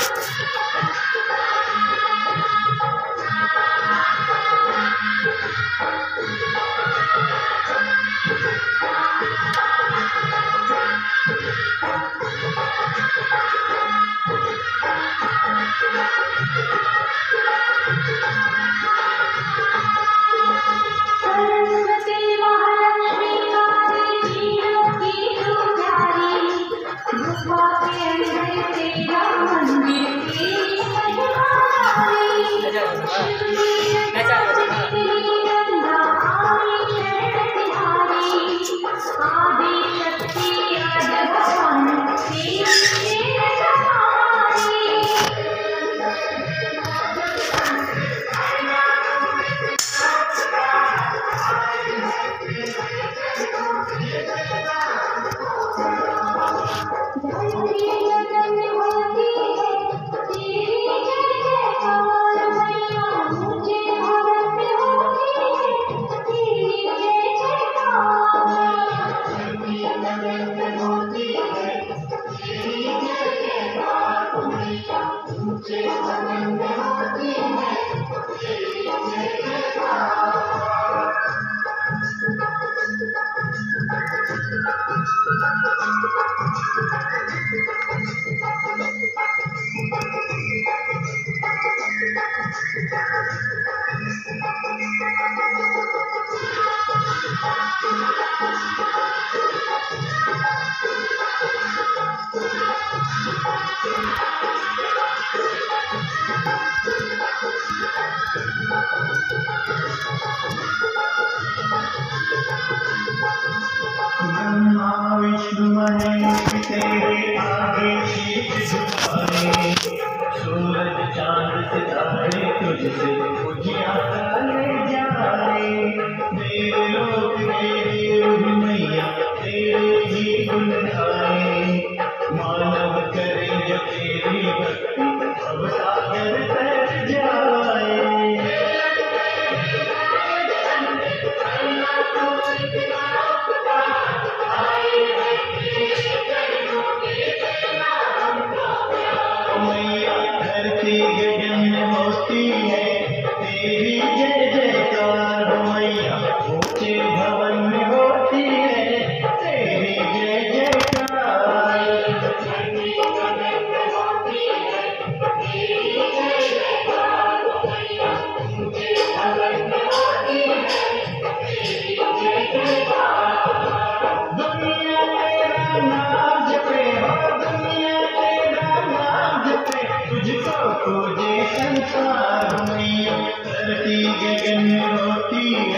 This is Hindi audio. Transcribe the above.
ब्रह्मा विष्णु महेश तेरे आगे शीश झुकाए, सूरज चांद सितारे तुझसे उजियारे जाए। देवलोक के देव मैया तेरे ही गुण गाए, मानव करे जो तेरी भक्ति अब सागर तर जाए। धरती गगन में होती है तेरी जय जयकार, मैया ऊंचे भवन में होती है तेरी जय जयकार। धरती गगन में होती है तेरी जय जयकार, मैया ऊंचे भवन में होती है तेरी जय जयकार। दुनिया तेरा नाम जपे, दुनिया तेरा नाम जपे, तुझको पूजे संसार मैया। धरती गगन में होती